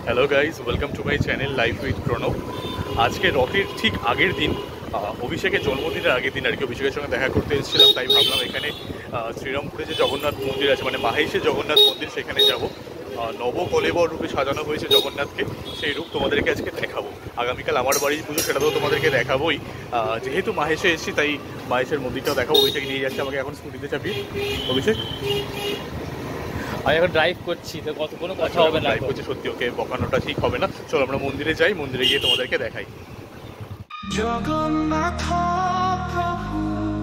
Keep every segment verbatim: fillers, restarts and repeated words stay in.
Hello guys, welcome to my channel life with Pranab. আজকে রথের ঠিক আগের দিন, অভিষেকের জন্মদিনের আগের দিন আর কি, অভিষেকের সঙ্গে দেখা করতে এসেছিলাম। তাই ভাবলাম এখানে শ্রীরামপুরে যে জগন্নাথ মন্দির আছে, মানে মাহেশের জগন্নাথ মন্দির, সেখানে যাব। নবকলেবর রূপে সাজানো হয়েছে জগন্নাথকে, সেই রূপ তোমাদেরকে আজকে দেখাবো। আগামীকাল আমার বাড়ির পুজো, সেটাতেও তোমাদেরকে দেখাবোই। যেহেতু মাহেশে এসেছি তাই মাহেশের মন্দিরটাও দেখাবো। অভিষেক নিয়ে যাচ্ছে আমাকে এখন স্কুটিতে চাপিয়ে। অভিষেক, আমি এখন ড্রাইভ করছি, তো কত কোনো কথা হবে না। ড্রাইভ করছি, সত্যি ওকে বকানোটা ঠিক হবে না। চলো আমরা মন্দিরে যাই, মন্দিরে গিয়ে তোমাদেরকে দেখাই। জগন্নাথ প্রভু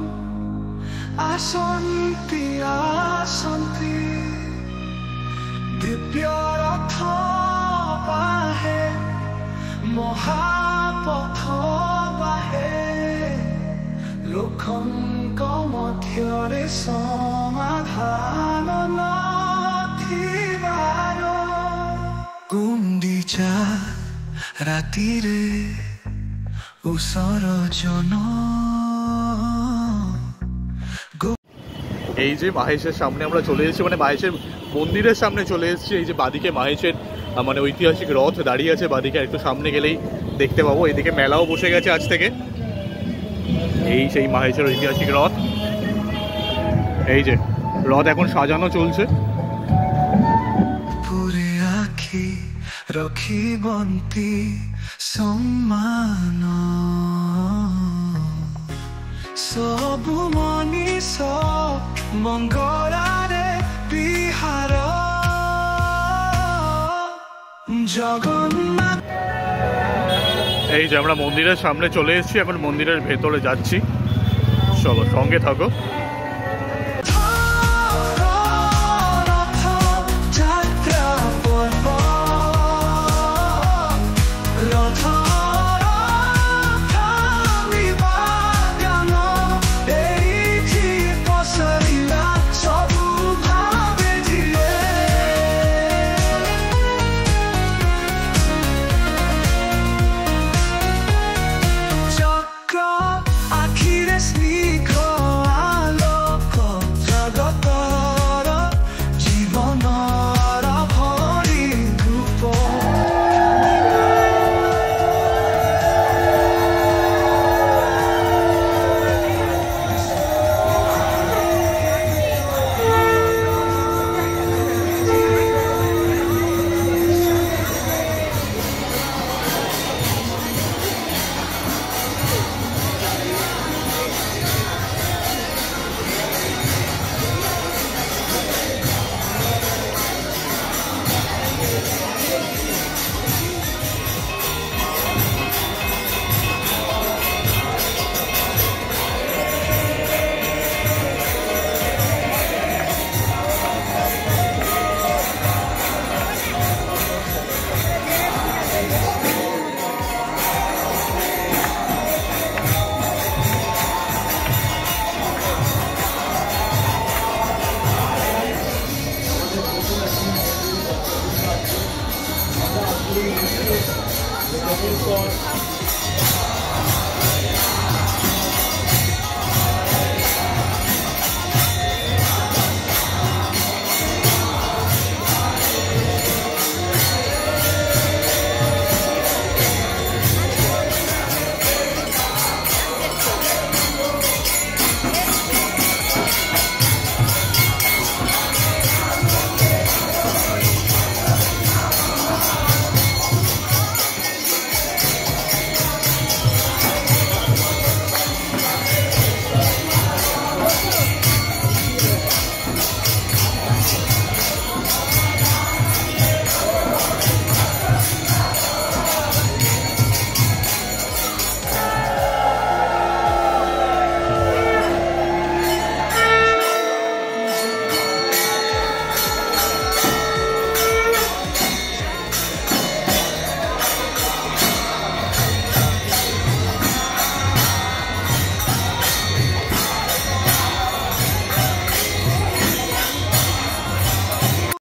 আসন্তি আসন্তি, দিব্য রথ বাহে মহাপথ বাহে, লোকଙ୍କ ମଧ୍ୟରେ ସମାଧାନ ନଥିବାର, ଗୁଣ୍ଡିଚା ରାତିରେ উসরজন। এই যে মাহেশের সামনে আমরা চলে এসেছি, মানে মাহেশের মন্দিরের সামনে চলে এসেছি। এই যে বাদিকে মাহেশের মানে ঐতিহাসিক রথ দাঁড়িয়ে আছে, বাদিকে একটু সামনে গেলেই দেখতে পাবো। এদিকে মেলাও বসে গেছে আজ থেকে। এই সেই মাহেশের ঐতিহাসিক রথ। এই যে রথ এখন সাজানো চলছে। পুরে আখি রখিবন্তি সম্মান, সবু মনিষ মঙ্গলারে বিহার, জগন্নাথ। এই যে আমরা মন্দিরের সামনে চলে এসেছি, এখন মন্দিরের ভেতরে যাচ্ছি। চলো সঙ্গে থাকো।